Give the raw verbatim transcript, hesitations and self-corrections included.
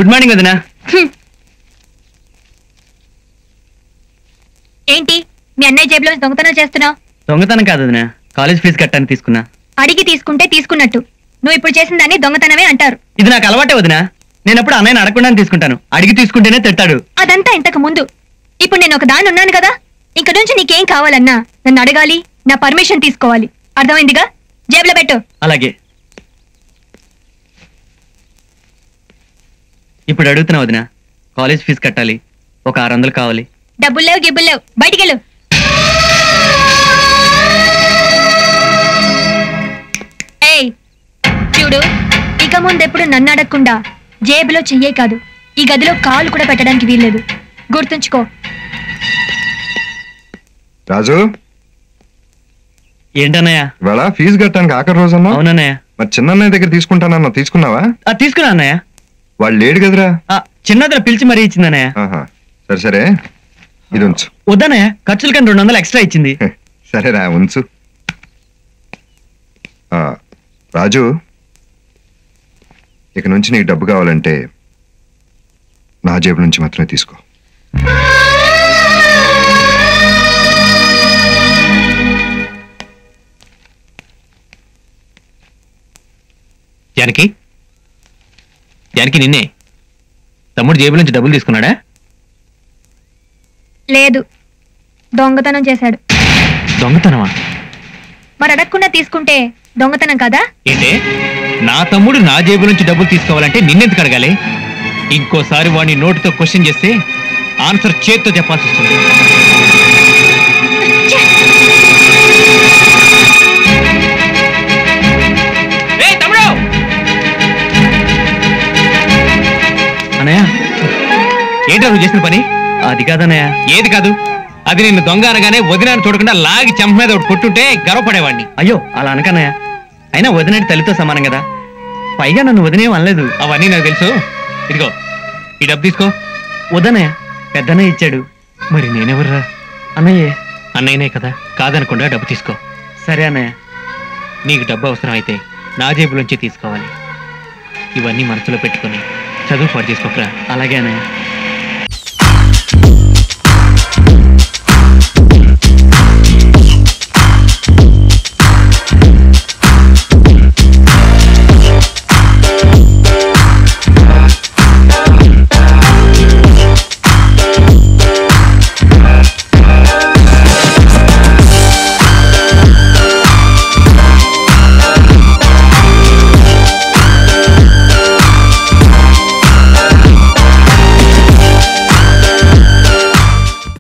Good morning వదినా. ఏంటి మీ అన్నయ్య జేబులో దొంగతనం చేస్తున్నావు? దొంగతనం కాదు వదినా, కాలేజ్ ఫీజు కట్టడానికి తీసుకున్నా. అడిగి తీసుకుంటే తీసుకున్నట్టు, నువ్వు ఇప్పుడు చేసిన దాన్ని దొంగతనమే అంటారు. ఇది నాకు అలవాటే వదినా, నేను ఎప్పుడు అన్నయ్యని అడగకుండానే తీసుకుంటాను, అడిగి తీసుకుంటేనే తిడతాడు. అదంతా ఇంతకు ముందు. ఇప్పుడు నేను ఒక దాన్ని ఉన్నాను కదా, ఇంక నుంచి నీకేం కావాలన్నా నన్ను అడగాలి, నా పర్మిషన్ తీసుకోవాలి. అర్థమైందిగా? జేబులో పెట్టు. అలాగే. ఇప్పుడు అడుగుతున్నా వదినా, కాలేజ్ ఫీజు కట్టాలి, ఒక ఆరు వందలు కావాలి. డబ్బులు లేవు గిబ్బులు లేవు, బయటికెళ్ళు. ఏయ్ చూడు, ఇక ముందెప్పుడు నన్ను అడగకుండా జేబులో చెయ్యే కాదు, ఈ గదిలో కాలు కూడా పెట్టడానికి వీల్లేదు. గుర్తుంచుకో. రాజు, ఏంటన్నయ్య? ఇవాళ ఫీజు కట్టడానికి ఆఖరి రోజు అన్నా? అవునన్నయ్య. మరి చిన్నన్నయ్య దగ్గర తీసుకుంటానన్నా, తీసుకున్నావా? తీసుకున్నా అన్నయ్య. వాళ్ళు లేడు కదరా? చిన్నదిలో పిలిచి మరీ ఇచ్చిందన్నయ్య. సరే సరే, ఇది ఉంచు. వద్దన్నయ్య, ఖర్చులు కానీ రెండు వందలు ఎక్స్ట్రా ఇచ్చింది. సరేరా, ఉంచు. రాజు, ఇక నుంచి నీకు డబ్బు కావాలంటే నా జేబు నుంచి మాత్రమే తీసుకో. జానకి, జానకి నిన్నే. తమ్ముడు జేబుల నుంచి డబ్బులు తీసుకున్నాడా? లేదు, దొంగతనం చేశాడు. దొంగతనమా? మరి అడగకుండా తీసుకుంటే దొంగతనం కదా? ఏంటే, నా తమ్ముడు నా జేబు నుంచి డబ్బులు తీసుకోవాలంటే నిన్నెందుకు అడగాలి? ఇంకోసారి వాడిని నోటితో క్వశ్చన్ చేస్తే ఆన్సర్ చేత్తో చెప్పాల్సి వస్తుంది. అన్నయ్య, ఏంటో నువ్వు చేసిన పని? అది కాదన్నయ్య. ఏది కాదు? అది నిన్ను దొంగ అనగానే వదినాన్ని చూడకుండా లాగి చెంప మీద ఒకటి కొట్టుంటే గర్వపడేవాడిని. అయ్యో అలా అనకన్నయ్య, అయినా వదినటి తల్లితో సమానం కదా, పైగా నన్ను వదినేం అనలేదు. అవన్నీ నాకు తెలుసు. ఇదిగో ఈ డబ్బు తీసుకో. వద్దన్నయ్య, పెద్దన్నయ్య ఇచ్చాడు. మరి నేనెవర్రా? అన్నయ్యే. అన్నయ్యనే కదా, కాదనకుండా డబ్బు తీసుకో. సరే అన్నయ్య. నీకు డబ్బు అవసరం అయితే నా జేబులోంచి తీసుకోవాలి. ఇవన్నీ మనసులో పెట్టుకుని చదువు పాటు చేసుకోకరా. అలాగే అన్నయ్య.